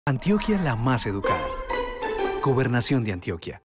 Antioquia la más educada. Gobernación de Antioquia.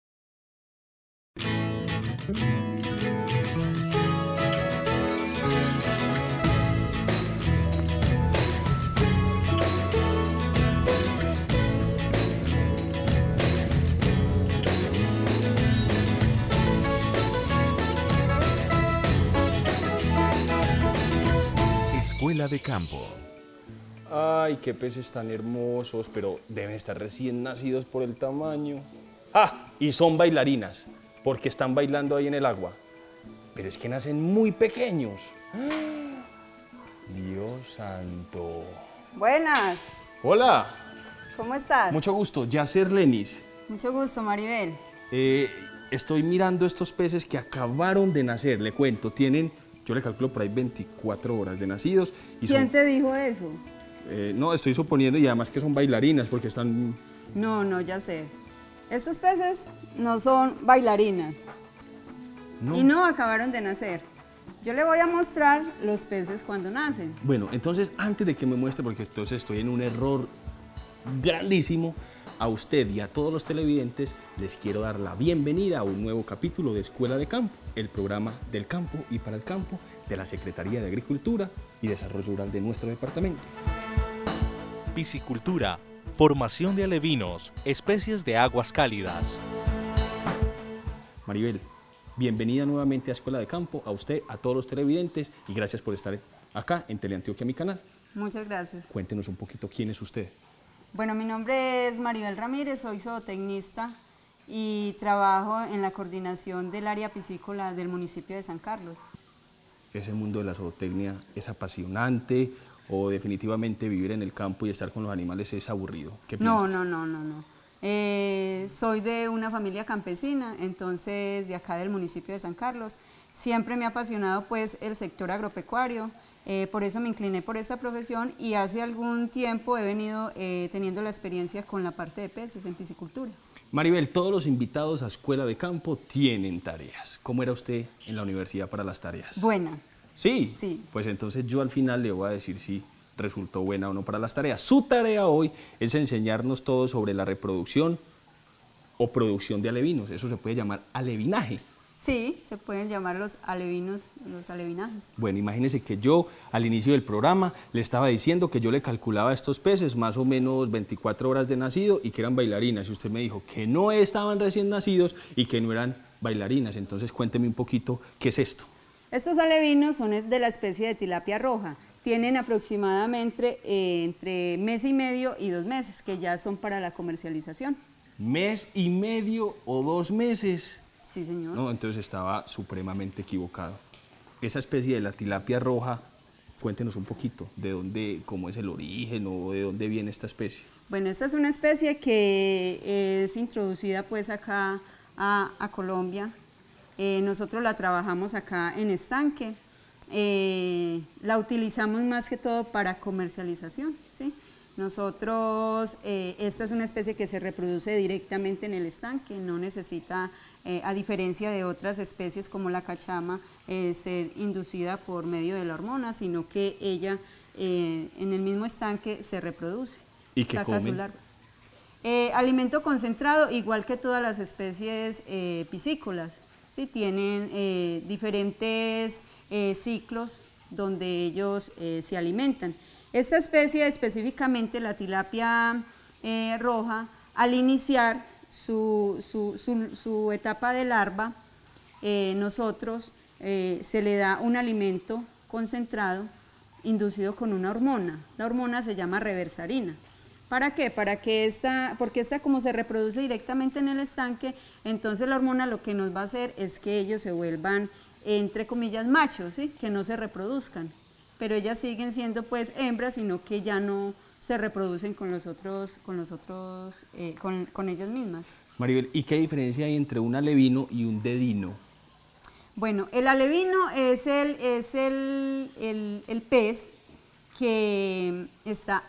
Escuela de Campo. Ay, qué peces tan hermosos, pero deben estar recién nacidos por el tamaño. ¡Ah! Y son bailarinas, porque están bailando ahí en el agua. Pero es que nacen muy pequeños. ¡Ah! Dios santo. Buenas, Hola, ¿cómo estás? mucho gusto. Yacer Lenis. Mucho gusto, Maribel. Estoy mirando estos peces que acabaron de nacer, le cuento. Tienen, yo le calculo por ahí 24 horas de nacidos. Y ¿Quién te dijo eso? No, estoy suponiendo, y además que son bailarinas, porque están... No, ya sé. Estos peces no son bailarinas y no acabaron de nacer. Yo le voy a mostrar los peces cuando nacen. Bueno, entonces, antes de que me muestre, porque entonces estoy en un error grandísimo, a usted y a todos los televidentes les quiero dar la bienvenida a un nuevo capítulo de Escuela de Campo, el programa del campo y para el campo de la Secretaría de Agricultura y Desarrollo Rural de nuestro departamento. Piscicultura, formación de alevinos, especies de aguas cálidas. Maribel, bienvenida nuevamente a Escuela de Campo, a usted, a todos los televidentes, y gracias por estar acá en Teleantioquia, mi canal. Muchas gracias. Cuéntenos un poquito quién es usted. Bueno, mi nombre es Maribel Ramírez, soy zootecnista y trabajo en la coordinación del área piscícola del municipio de San Carlos. ¿Ese mundo de la zootecnia es apasionante o definitivamente vivir en el campo y estar con los animales es aburrido? ¿Qué piensa? No. Soy de una familia campesina, entonces de acá del municipio de San Carlos. Siempre me ha apasionado pues el sector agropecuario, por eso me incliné por esta profesión y hace algún tiempo he venido teniendo la experiencia con la parte de peces en piscicultura. Maribel, todos los invitados a Escuela de Campo tienen tareas. ¿Cómo era usted en la universidad para las tareas? Buena. ¿Sí? Sí. Pues entonces yo al final le voy a decir si resultó buena o no para las tareas. Su tarea hoy es enseñarnos todo sobre la reproducción o producción de alevinos. Eso se puede llamar alevinaje. Sí, se pueden llamar los alevinos, los alevinajes. Bueno, imagínese que yo al inicio del programa le estaba diciendo que yo le calculaba a estos peces más o menos 24 horas de nacido y que eran bailarinas. Y usted me dijo que no estaban recién nacidos y que no eran bailarinas. Entonces cuénteme un poquito qué es esto. Estos alevinos son de la especie de tilapia roja. Tienen aproximadamente entre mes y medio y 2 meses, que ya son para la comercialización. ¿Mes y medio o 2 meses? Sí, señor. No, entonces estaba supremamente equivocado. Esa especie de la tilapia roja, cuéntenos un poquito de dónde, cómo es el origen o de dónde viene esta especie. Bueno, esta es una especie que es introducida pues acá a Colombia. Nosotros la trabajamos acá en estanque. La utilizamos más que todo para comercialización, ¿sí? Nosotros, esta es una especie que se reproduce directamente en el estanque, no necesita, a diferencia de otras especies como la cachama, ser inducida por medio de la hormona, sino que ella en el mismo estanque se reproduce. ¿Y qué saca sus comen? larvas. Alimento concentrado, igual que todas las especies piscícolas, ¿sí? Tienen diferentes ciclos donde ellos se alimentan. Esta especie, específicamente la tilapia roja, al iniciar su etapa de larva, nosotros se le da un alimento concentrado inducido con una hormona. La hormona se llama reversarina. ¿Para qué? Porque esta como se reproduce directamente en el estanque, entonces la hormona lo que nos va a hacer es que ellos se vuelvan, entre comillas, machos, ¿sí? Que no se reproduzcan. Pero ellas siguen siendo pues hembras, sino que ya no se reproducen con ellas mismas. Maribel, ¿y qué diferencia hay entre un alevino y un dedino? Bueno, el alevino es el pez que está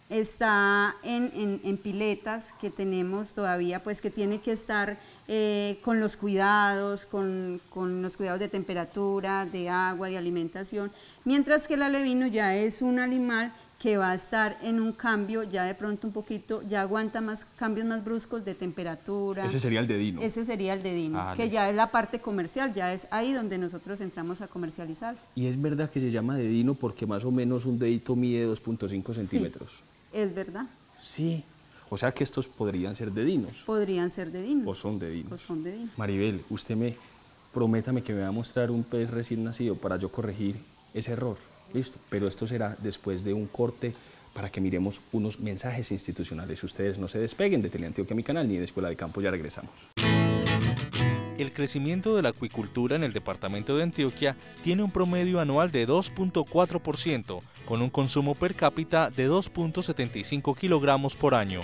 en piletas que tenemos todavía, pues que tiene que estar con los cuidados, con los cuidados de temperatura, de agua, de alimentación, mientras que el alevino ya es un animal que va a estar en un cambio ya de pronto un poquito, ya aguanta más cambios más bruscos de temperatura. Ese sería el dedino. Ese sería el dedino, que listo. ya es la parte comercial, ya es ahí donde nosotros entramos a comercializar. Y es verdad que se llama dedino porque más o menos un dedito mide 2.5 centímetros. Es verdad. Sí. O sea que estos podrían ser dedinos. Podrían ser dedinos. O son dedinos. O son dedinos. Maribel, prométame que me va a mostrar un pez recién nacido para yo corregir ese error. Listo, pero esto será después de un corte para que miremos unos mensajes institucionales. Ustedes no se despeguen de Teleantioquia, mi canal, ni de Escuela de Campo, ya regresamos. El crecimiento de la acuicultura en el departamento de Antioquia tiene un promedio anual de 2.4%, con un consumo per cápita de 2.75 kilogramos por año.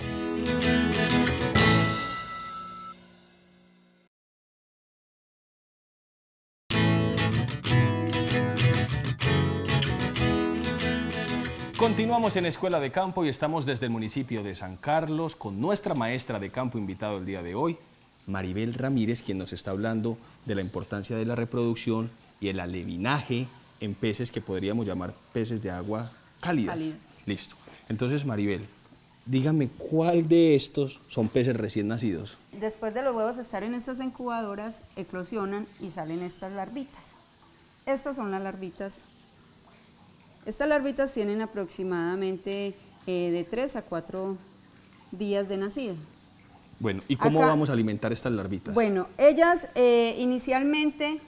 Continuamos en Escuela de Campo y estamos desde el municipio de San Carlos con nuestra maestra de campo invitado el día de hoy, Maribel Ramírez, quien nos está hablando de la importancia de la reproducción y el aleviнаje en peces que podríamos llamar peces de agua cálidas. Listo. Entonces, Maribel, dígame, ¿cuál de estos son peces recién nacidos? Después de los huevos estar en estas incubadoras, eclosionan y salen estas larvitas. Estas son las larvitas. Estas larvitas tienen aproximadamente de 3 a 4 días de nacida. Bueno, ¿y cómo Acá, vamos a alimentar estas larvitas? Bueno, ellas inicialmente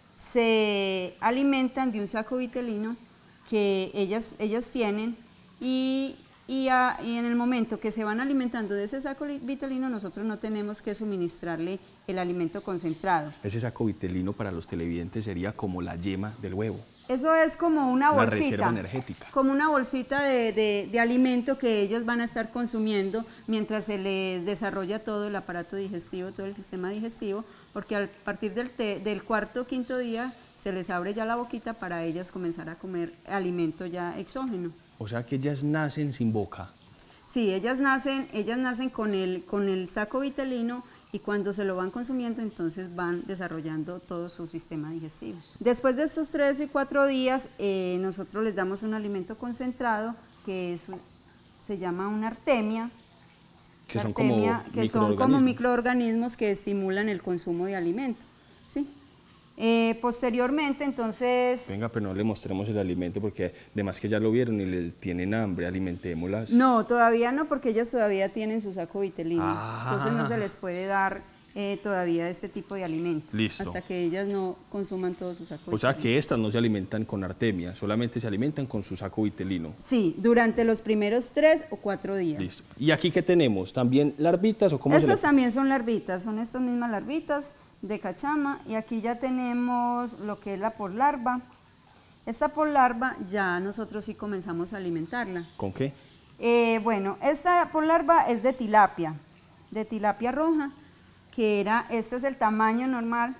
se alimentan de un saco vitelino que ellas tienen y en el momento que se van alimentando de ese saco vitelino, nosotros no tenemos que suministrarle el alimento concentrado. Ese saco vitelino para los televidentes sería como la yema del huevo. Eso es como una bolsita, reserva energética. Como una bolsita de alimento que ellos van a estar consumiendo mientras se les desarrolla todo el aparato digestivo, todo el sistema digestivo, porque a partir del cuarto o quinto día se les abre ya la boquita para ellas comenzar a comer alimento ya exógeno. O sea que ellas nacen sin boca. Sí, ellas nacen con el saco vitelino y cuando se lo van consumiendo, entonces van desarrollando todo su sistema digestivo. Después de estos 3 y 4 días, nosotros les damos un alimento concentrado que se llama una artemia. Que son como microorganismos que estimulan el consumo de alimento. ¿Sí? Posteriormente, entonces... Venga, pero no le mostremos el alimento porque además que ya lo vieron y les tienen hambre, alimentémoslas. No, todavía no, porque ellas todavía tienen su saco vitelino. Entonces no se les puede dar todavía este tipo de alimento. Listo. Hasta que ellas no consuman todo su saco vitelino. O sea que estas no se alimentan con artemia, solamente se alimentan con su saco vitelino. Sí, durante los primeros 3 o 4 días. Listo. ¿Y aquí qué tenemos? ¿También larvitas o cómo Estas también son larvitas, son estas mismas larvitas de cachama, y aquí ya tenemos lo que es la porlarva. Esta porlarva ya nosotros sí comenzamos a alimentarla. ¿Con qué? Bueno, esta porlarva es de tilapia roja, que este es el tamaño normal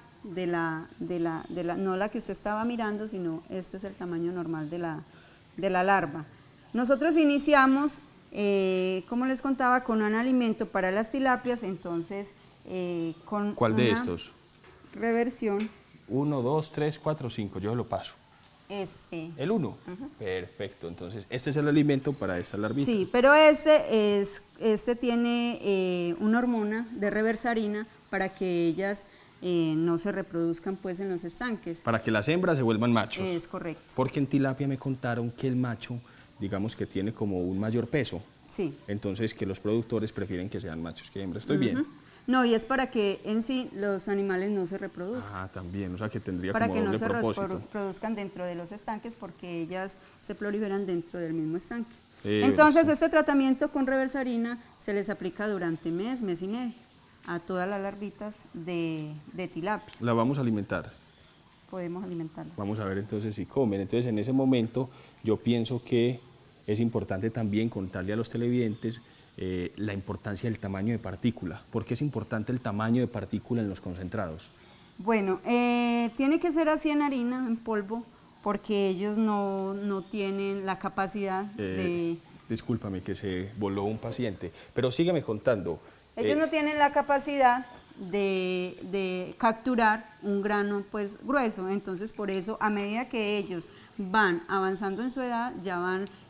no la que usted estaba mirando, sino este es el tamaño normal de la larva. Nosotros iniciamos, como les contaba, con un alimento para las tilapias, entonces con ¿Cuál de estos? Reversión. 1, 2, 3, 4, 5, yo lo paso. ¿El 1? Perfecto, entonces este es el alimento para esta larvita. Sí, pero este tiene una hormona de reversarina para que ellas no se reproduzcan pues en los estanques. Para que las hembras se vuelvan machos. Es correcto. Porque en tilapia me contaron que el macho, digamos que tiene como un mayor peso. Sí. Entonces que los productores prefieren que sean machos que hembras. ¿Estoy bien? No, y es para que en sí los animales no se reproduzcan. Ah, también, o sea que tendría para como que no doble se propósito. reproduzcan dentro de los estanques porque ellas se proliferan dentro del mismo estanque. Entonces este tratamiento con reversarina se les aplica durante mes y medio a todas las larvitas de tilapia. La vamos a alimentar. Podemos alimentarlas. Vamos a ver entonces si comen. Entonces en ese momento yo pienso que es importante también contarle a los televidentes la importancia del tamaño de partícula. ¿Por qué es importante el tamaño de partícula en los concentrados? Bueno, tiene que ser así en harina, en polvo, porque ellos no tienen la capacidad de... Discúlpame que se voló un paciente, pero sígueme contando. Ellos no tienen la capacidad de capturar un grano pues grueso, entonces por eso a medida que ellos van avanzando en su edad ya van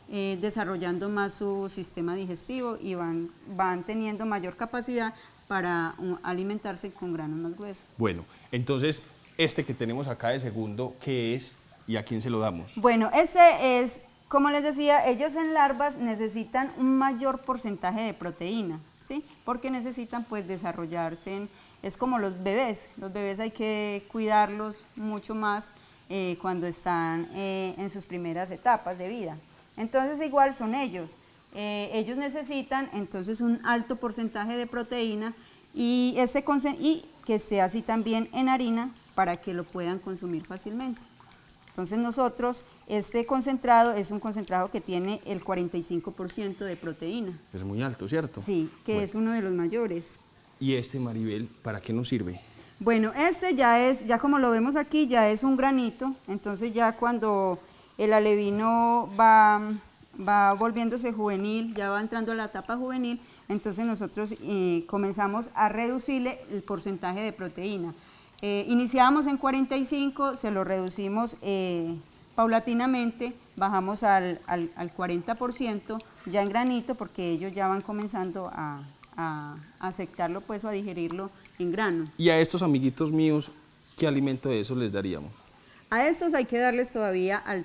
desarrollando más su sistema digestivo y van teniendo mayor capacidad para alimentarse con granos más gruesos. Bueno, entonces, este que tenemos acá de segundo, ¿qué es y a quién se lo damos? Bueno, este es, como les decía, ellos en larvas necesitan un mayor porcentaje de proteína, ¿sí? Porque necesitan pues desarrollarse, es como los bebés hay que cuidarlos mucho más cuando están en sus primeras etapas de vida. Entonces igual son ellos. Ellos necesitan entonces un alto porcentaje de proteína y que sea así también en harina para que lo puedan consumir fácilmente. Entonces nosotros, este concentrado es un concentrado que tiene el 45% de proteína. Es muy alto, ¿cierto? Sí, que bueno, es uno de los mayores. ¿Y este, Maribel, para qué nos sirve? Bueno, este ya como lo vemos aquí, ya es un granito, entonces ya cuando el alevino va volviéndose juvenil, ya va entrando a la etapa juvenil, entonces nosotros comenzamos a reducirle el porcentaje de proteína. Iniciábamos en 45, se lo reducimos paulatinamente, bajamos al 40% ya en granito porque ellos ya van comenzando a aceptarlo pues o a digerirlo en grano. Y a estos amiguitos míos, ¿qué alimento de esos les daríamos? A estos hay que darles todavía al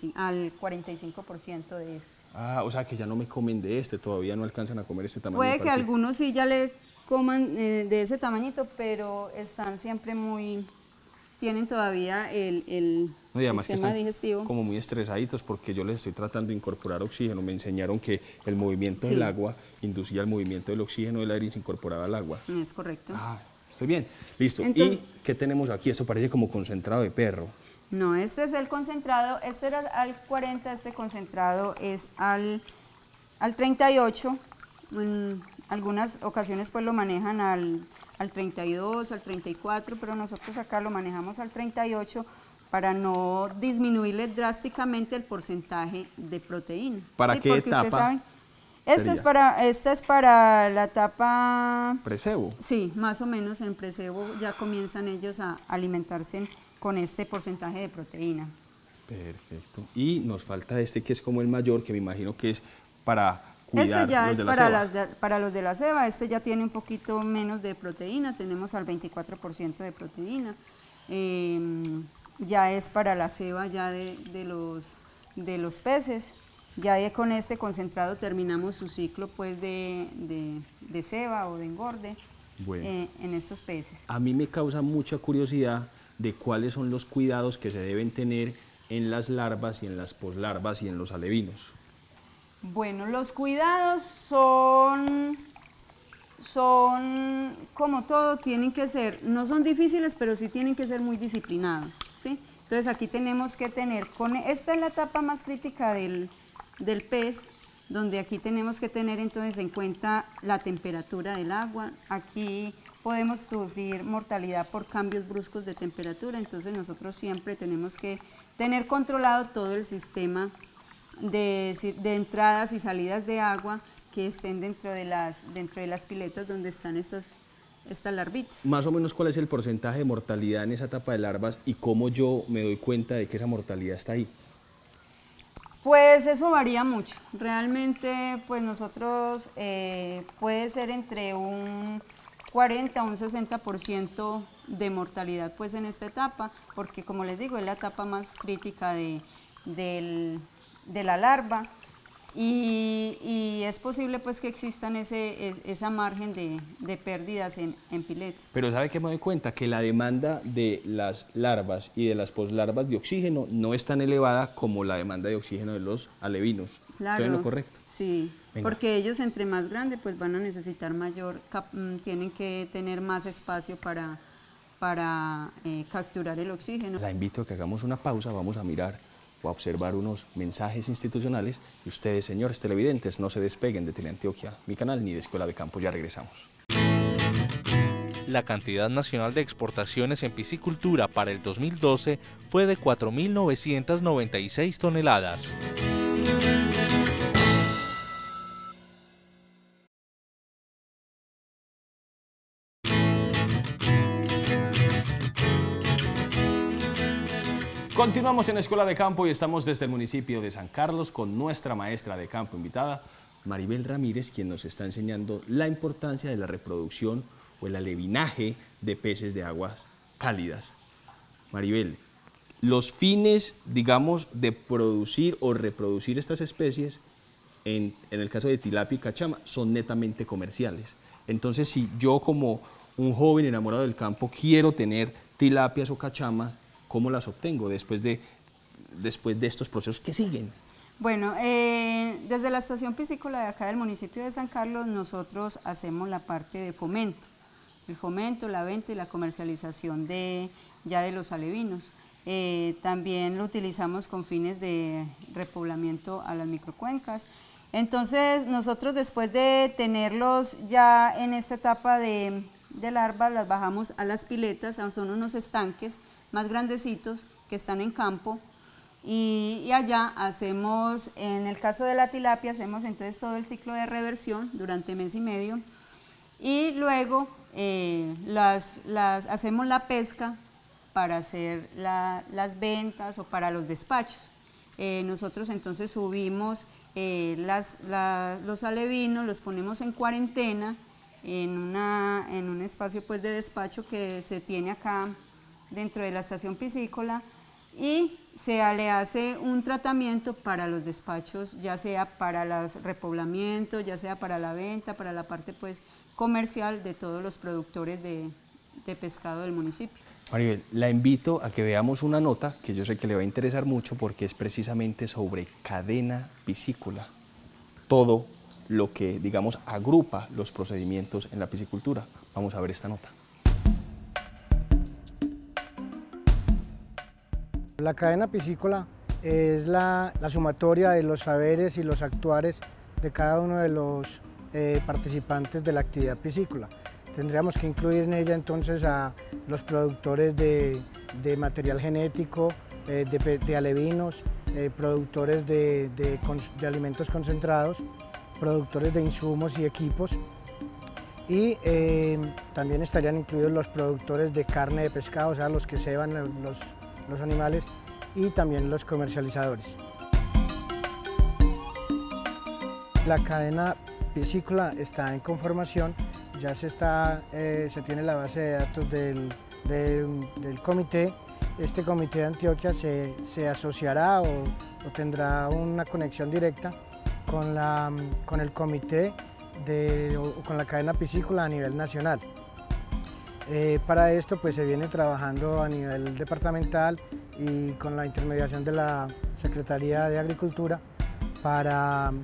45% de este. Ah, o sea que ya no me comen de este, todavía no alcanzan a comer este tamaño. Puede que algunos sí ya le coman de ese tamañito, pero están siempre tienen todavía el no, y además sistema que digestivo. Como muy estresaditos porque yo les estoy tratando de incorporar oxígeno. Me enseñaron que el movimiento del agua inducía el movimiento del oxígeno del aire y se incorporaba al agua. Es correcto. Ah, estoy bien, listo. Entonces, ¿y qué tenemos aquí? Esto parece como concentrado de perro. No, este es el concentrado, este era al 40, este concentrado es al 38, en algunas ocasiones pues lo manejan al 32, al 34, pero nosotros acá lo manejamos al 38 para no disminuirle drásticamente el porcentaje de proteína. ¿Para qué porque etapa? Ustedes saben, esta es para la etapa... ¿Precebo? Sí, más o menos en precebo ya comienzan ellos a alimentarse con este porcentaje de proteína. Perfecto. Y nos falta este que es como el mayor, que me imagino que es para cuidar este ya los es de la ceba. para los de la ceba, este ya tiene un poquito menos de proteína, tenemos al 24% de proteína. Ya es para la ceba ya de los peces. Ya con este concentrado terminamos su ciclo pues de ceba o de engorde Bueno, en estos peces. a mí me causa mucha curiosidad de cuáles son los cuidados que se deben tener en las larvas y en las poslarvas y en los alevinos. Bueno, los cuidados son como todo, tienen que ser, no son difíciles, pero sí tienen que ser muy disciplinados, ¿sí? Entonces aquí tenemos que tener, esta es la etapa más crítica del pez, donde aquí tenemos que tener entonces en cuenta la temperatura del agua. Aquí podemos sufrir mortalidad por cambios bruscos de temperatura, entonces nosotros siempre tenemos que tener controlado todo el sistema de entradas y salidas de agua que estén dentro de las piletas donde están estas larvitas. Más o menos, ¿cuál es el porcentaje de mortalidad en esa etapa de larvas y cómo yo me doy cuenta de que esa mortalidad está ahí? Pues eso varía mucho. Realmente, pues nosotros puede ser entre un 40 a un 60% de mortalidad pues en esta etapa, porque como les digo, es la etapa más crítica de la larva y es posible pues que existan esa margen de pérdidas en piletas. Pero ¿sabe qué me doy cuenta? Que la demanda de las larvas y de las poslarvas de oxígeno no es tan elevada como la demanda de oxígeno de los alevinos. Claro. ¿Estoy en lo correcto? Sí, Venga. porque ellos entre más grandes pues van a necesitar tienen que tener más espacio para capturar el oxígeno. La invito a que hagamos una pausa, vamos a mirar o a observar unos mensajes institucionales y ustedes, señores televidentes, no se despeguen de Teleantioquia, mi canal, ni de Escuela de Campo, ya regresamos. La cantidad nacional de exportaciones en piscicultura para el 2012 fue de 4.996 toneladas. Continuamos en Escuela de Campo y estamos desde el municipio de San Carlos con nuestra maestra de campo invitada, Maribel Ramírez, quien nos está enseñando la importancia de la reproducción o el alevinaje de peces de aguas cálidas. Maribel, los fines, digamos, de producir o reproducir estas especies, en el caso de tilapia y cachama, son netamente comerciales. Entonces, si yo como un joven enamorado del campo quiero tener tilapias o cachamas, ¿cómo las obtengo después de estos procesos que siguen? Bueno, desde la estación piscícola de acá del municipio de San Carlos, nosotros hacemos la parte de fomento, el fomento, la venta y la comercialización ya de los alevinos. También lo utilizamos con fines de repoblamiento a las microcuencas. Entonces, nosotros después de tenerlos ya en esta etapa de larvas, las bajamos a las piletas, son unos estanques más grandecitos que están en campo, y allá hacemos, en el caso de la tilapia, hacemos entonces todo el ciclo de reversión durante mes y medio, y luego hacemos la pesca para hacer las ventas o para los despachos. Nosotros entonces subimos los alevinos, los ponemos en cuarentena en un espacio pues de despacho que se tiene acá dentro de la estación piscícola, y le hace un tratamiento para los despachos, ya sea para los repoblamientos, ya sea para la venta, para la parte pues comercial de todos los productores de pescado del municipio. Maribel, la invito a que veamos una nota que yo sé que le va a interesar mucho porque es precisamente sobre cadena piscícola, todo lo que, digamos, agrupa los procedimientos en la piscicultura. Vamos a ver esta nota. La cadena piscícola es la sumatoria de los saberes y los actuares de cada uno de los participantes de la actividad piscícola. Tendríamos que incluir en ella entonces a los productores de material genético, de alevinos, productores de alimentos concentrados, productores de insumos y equipos, y también estarían incluidos los productores de carne de pescado, o sea, los que ceban los animales, y también los comercializadores. La cadena piscícola está en conformación, ya se tiene la base de datos del comité. Este comité de Antioquia se asociará o tendrá una conexión directa con el comité con la cadena piscícola a nivel nacional. Para esto pues se viene trabajando a nivel departamental y con la intermediación de la Secretaría de Agricultura para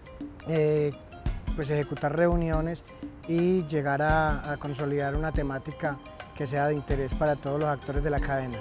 pues ejecutar reuniones y llegar a consolidar una temática que sea de interés para todos los actores de la cadena.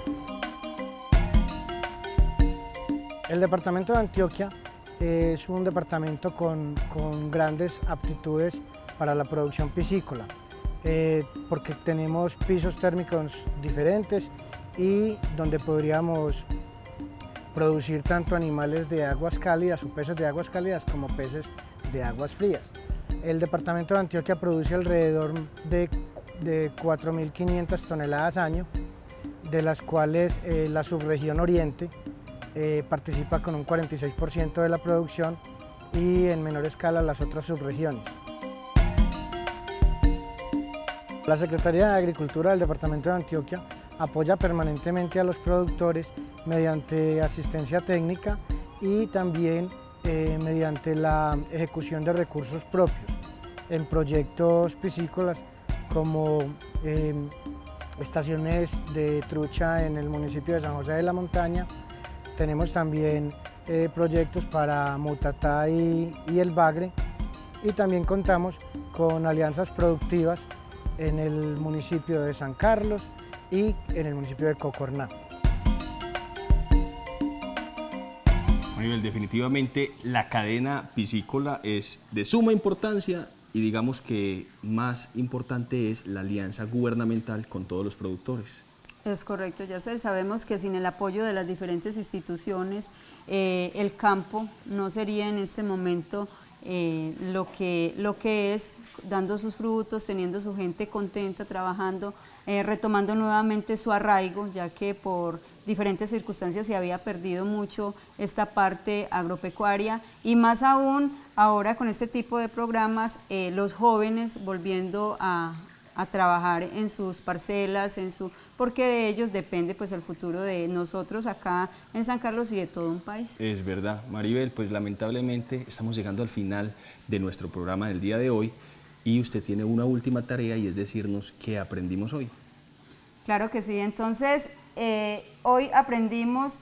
El departamento de Antioquia es un departamento con grandes aptitudes para la producción piscícola, porque tenemos pisos térmicos diferentes y donde podríamos producir tanto animales de aguas cálidas o peces de aguas cálidas como peces de aguas frías. El departamento de Antioquia produce alrededor de 4.500 toneladas año, de las cuales la subregión oriente participa con un 46% de la producción y en menor escala las otras subregiones. La Secretaría de Agricultura del Departamento de Antioquia apoya permanentemente a los productores mediante asistencia técnica y también mediante la ejecución de recursos propios en proyectos piscícolas como estaciones de trucha en el municipio de San José de la Montaña. Tenemos también proyectos para Mutatá y el Bagre, y también contamos con alianzas productivas en el municipio de San Carlos y en el municipio de Cocorná. Maribel, definitivamente la cadena piscícola es de suma importancia y digamos que más importante es la alianza gubernamental con todos los productores. Es correcto, ya sabemos que sin el apoyo de las diferentes instituciones el campo no sería en este momento lo que es, dando sus frutos, teniendo su gente contenta, trabajando, retomando nuevamente su arraigo, ya que por diferentes circunstancias se había perdido mucho esta parte agropecuaria y más aún ahora con este tipo de programas los jóvenes volviendo a trabajar en sus parcelas, porque de ellos depende pues el futuro de nosotros acá en San Carlos y de todo un país. Es verdad, Maribel, pues lamentablemente estamos llegando al final de nuestro programa del día de hoy y usted tiene una última tarea y es decirnos qué aprendimos hoy. Claro que sí, entonces hoy aprendimos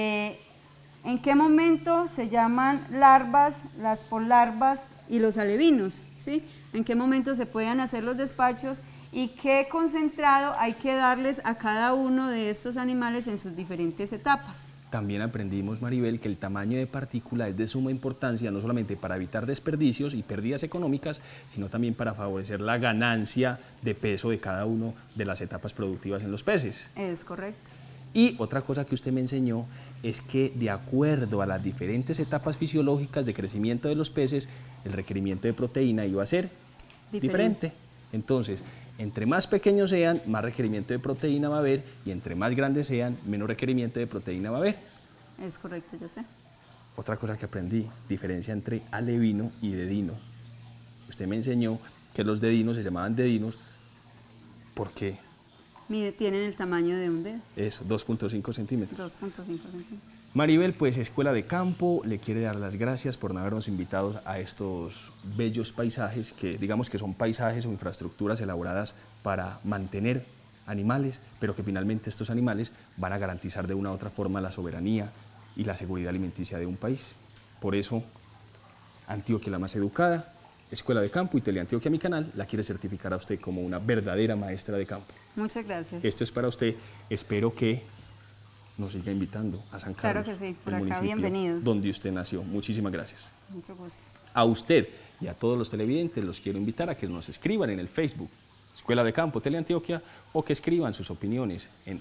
en qué momento se llaman larvas, las poslarvas y los alevinos, ¿sí? En qué momento se pueden hacer los despachos y qué concentrado hay que darles a cada uno de estos animales en sus diferentes etapas. También aprendimos, Maribel, que el tamaño de partícula es de suma importancia no solamente para evitar desperdicios y pérdidas económicas, sino también para favorecer la ganancia de peso de cada una de las etapas productivas en los peces. Es correcto. Y otra cosa que usted me enseñó es que de acuerdo a las diferentes etapas fisiológicas de crecimiento de los peces, el requerimiento de proteína iba a ser diferente. Entonces, entre más pequeños sean, más requerimiento de proteína va a haber, y entre más grandes sean, menos requerimiento de proteína va a haber. Es correcto, yo sé. Otra cosa que aprendí, diferencia entre alevino y dedino. Usted me enseñó que los dedinos se llamaban dedinos, ¿por qué? Tienen el tamaño de un dedo. Eso, 2.5 centímetros. 2.5 centímetros. Maribel, pues Escuela de Campo le quiere dar las gracias por habernos invitado a estos bellos paisajes, que digamos que son paisajes o infraestructuras elaboradas para mantener animales, pero que finalmente estos animales van a garantizar de una u otra forma la soberanía y la seguridad alimenticia de un país. Por eso, Antioquia la más educada, Escuela de Campo y Teleantioquia, mi canal, la quiere certificar a usted como una verdadera maestra de campo. Muchas gracias. Esto es para usted, espero que nos siga invitando a San Carlos. Claro que sí, por el acá, municipio bienvenidos. donde usted nació. Muchísimas gracias. Mucho gusto. A usted y a todos los televidentes los quiero invitar a que nos escriban en el Facebook Escuela de Campo Teleantioquia o que escriban sus opiniones en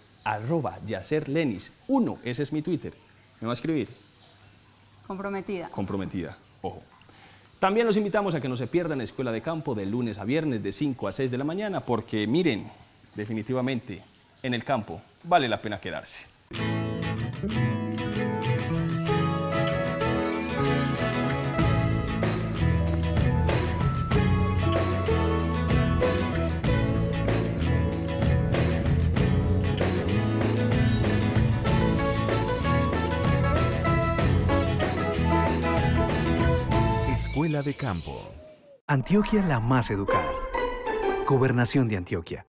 @yacerlenis1, ese es mi Twitter. ¿Me va a escribir? Comprometida. Comprometida, ojo. También los invitamos a que no se pierdan Escuela de Campo de lunes a viernes de 5 a 6 de la mañana porque miren, definitivamente en el campo vale la pena quedarse. Escuela de Campo. Antioquia la más educada. Gobernación de Antioquia.